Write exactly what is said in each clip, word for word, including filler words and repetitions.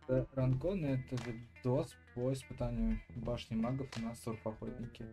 Э, Ранкон — это видос по испытанию башни магов на сурф-охотнике.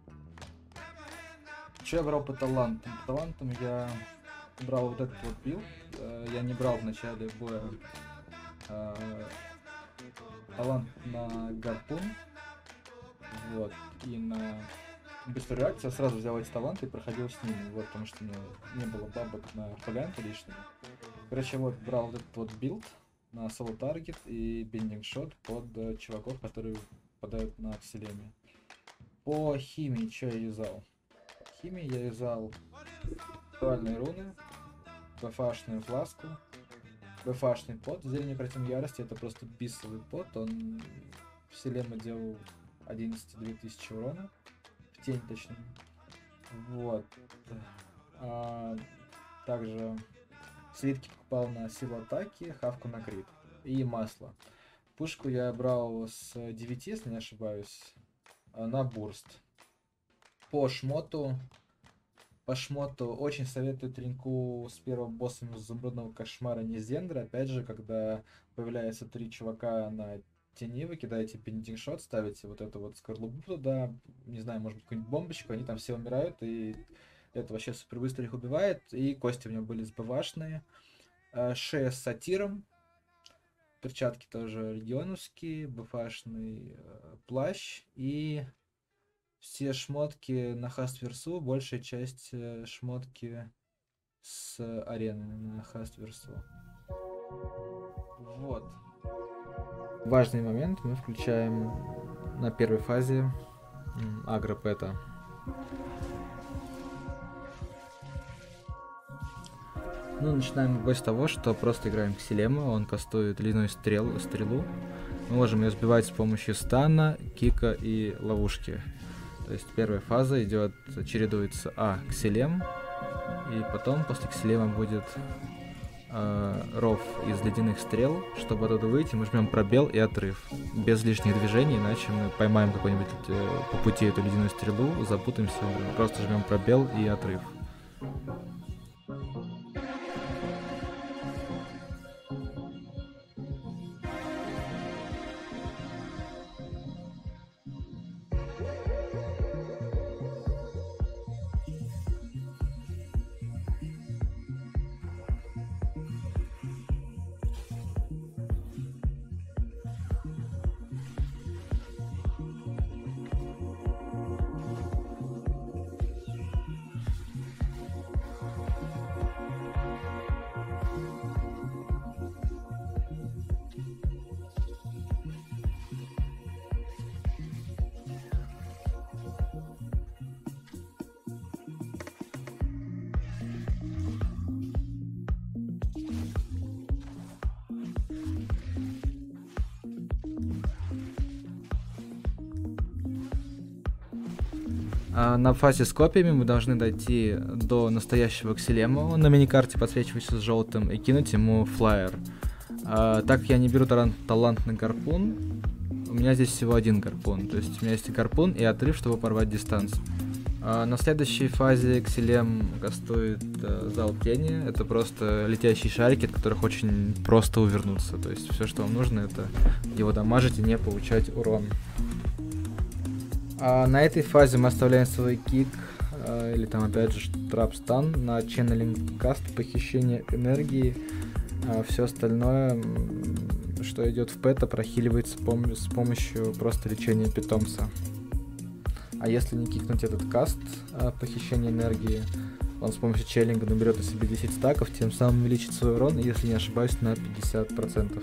Че я брал по талантам? По талантам я брал вот этот вот билд. Э, Я не брал в начале боя э, талант на гарпун, вот, и на быструю реакцию. Я сразу взял эти таланты и проходил с ними, вот, потому что у меня не было бабок на фолианты лишнего. Короче, вот, брал вот этот вот билд на соло таргет и бендинг шот под э, чуваков, которые попадают на акселеме. По химии что я юзал? Химии я юзал актуальные руны, бфашную фласку, бфашный пот, зелень против ярости, это просто бисовый пот, он в селема делал одиннадцать две тысячи урона, в тень точнее. Вот. А, также слитки покупал на силу атаки, хавку на крит и масло. Пушку я брал с девяти, если не ошибаюсь, на бурст. По шмоту, по шмоту очень советую треньку с первым боссом изумрудного кошмара Низендра. Опять же, когда появляется три чувака на тени, вы кидаете бендинг шот, ставите вот эту вот скорлупу туда, не знаю, может быть, какую-нибудь бомбочку, они там все умирают, и это вообще супер быстро их убивает. И кости у него были сбывашные. Шея с сатиром. Перчатки тоже регионовские, бфашный э, плащ и все шмотки на Хастверсу, большая часть э, шмотки с арены на Хастверсу. Вот. Важный момент мы включаем на первой фазе агропэта. Ну, начинаем бой с того, что просто играем Ксилема, он кастует ледяную стрел, стрелу. Мы можем ее сбивать с помощью стана, кика и ловушки. То есть первая фаза идет, чередуется А, Ксилем, и потом после Ксилема будет э, ров из ледяных стрел. Чтобы оттуда выйти, мы жмем пробел и отрыв. Без лишних движений, иначе мы поймаем какой-нибудь э, по пути эту ледяную стрелу, запутаемся, просто жмем пробел и отрыв. На фазе с копиями мы должны дойти до настоящего Ксилема, он на миникарте подсвечивается с желтым, и кинуть ему флайер. А, так как я не беру талант, талант на гарпун, у меня здесь всего один гарпун, то есть у меня есть гарпун и отрыв, чтобы порвать дистанцию. А, на следующей фазе Ксилем кастует а, зал тени, это просто летящие шарики, от которых очень просто увернуться, то есть все, что вам нужно, это его дамажить и не получать урон. А на этой фазе мы оставляем свой кик, э, или там опять же трап-стан на ченнелинг каст, похищение энергии. А все остальное, что идет в пэта, прохиливается пом- с помощью просто лечения питомца. А если не кикнуть этот каст, э, похищение энергии, он с помощью челлинга наберет на себе десять стаков, тем самым увеличит свой урон, если не ошибаюсь, на пятьдесят процентов.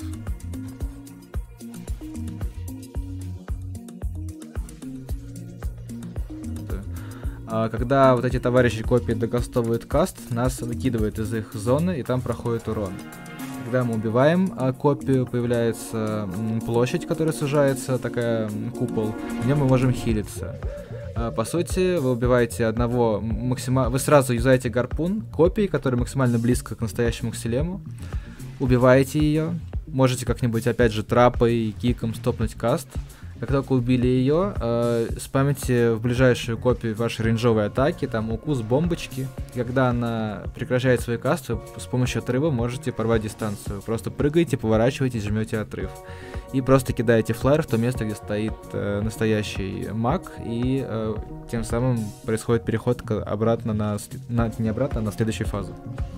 А когда вот эти товарищи копии докастовывают каст, нас выкидывает из их зоны, и там проходит урон. Когда мы убиваем а, копию, появляется м, площадь, которая сужается, такая м, купол, в нем мы можем хилиться. А, по сути, вы убиваете одного максимально... Вы сразу юзаете гарпун копии, которая максимально близко к настоящему Ксилему, убиваете ее, можете как-нибудь опять же трапой и киком стопнуть каст, Как только убили ее, э, спамите в ближайшую копию вашей рейнджовой атаки, там укус бомбочки. Когда она прекращает свою касту, с помощью отрыва можете порвать дистанцию. Просто прыгаете, поворачиваетесь, жмете отрыв. И просто кидаете флайер в то место, где стоит э, настоящий маг, и э, тем самым происходит переход к, обратно на, на... не обратно, а на следующую фазу.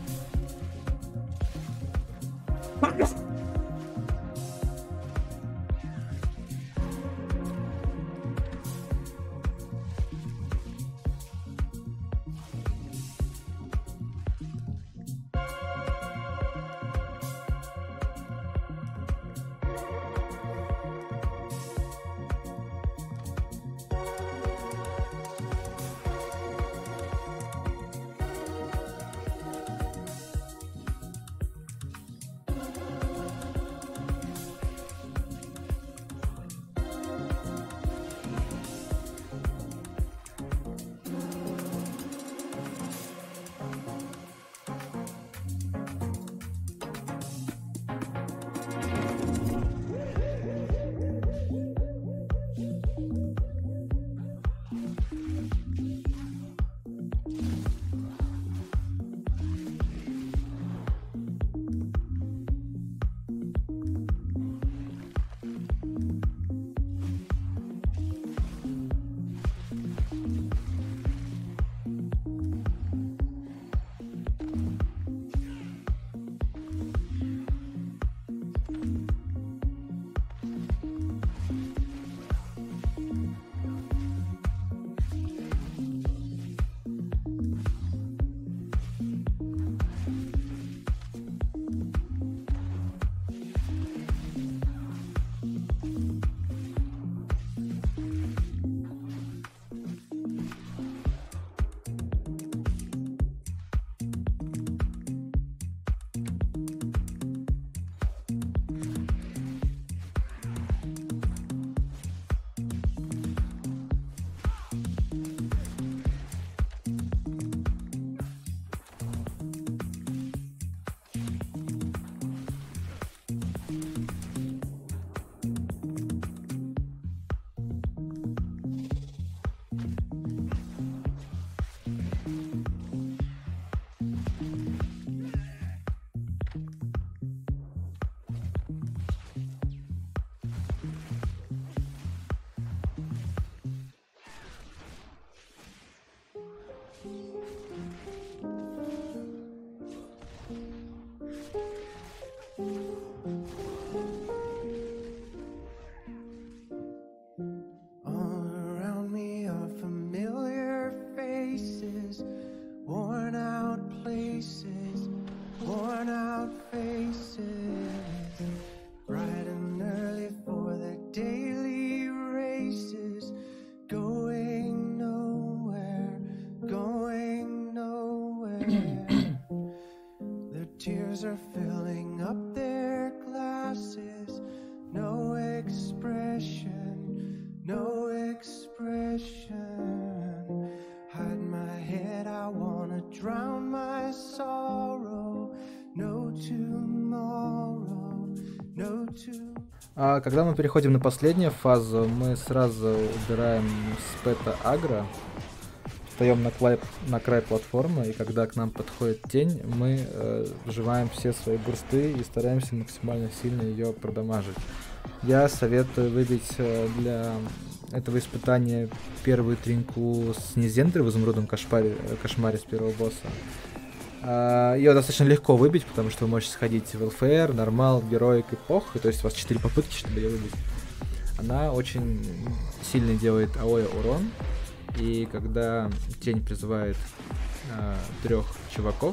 Tears are filling up their glasses. No expression, no expression. Hide my head, I wanna drown my sorrow. No tomorrow, no tomorrow. А когда мы переходим на последнюю фазу, мы сразу убираем спэта агро. Встаем на, клай, на край платформы, и когда к нам подходит тень, мы э, вживаем все свои бурсты и стараемся максимально сильно ее продамажить. Я советую выбить э, для этого испытания первую тринку с Низендрой в изумрудном кошмаре, кошмаре с первого босса. Э, ее достаточно легко выбить, потому что вы можете сходить в эл эф эр, нормал, героик и пох, и, то есть у вас четыре попытки, чтобы ее выбить. Она очень сильно делает АОЕ урон. И когда тень призывает э, трех чуваков,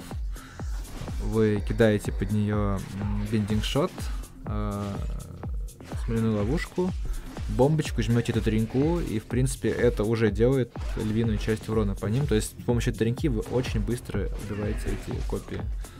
вы кидаете под нее бендинг-шот, э, смоляную ловушку, бомбочку, жмете эту триньку, и в принципе это уже делает львиную часть урона по ним. То есть с помощью триньки вы очень быстро убиваете эти копии.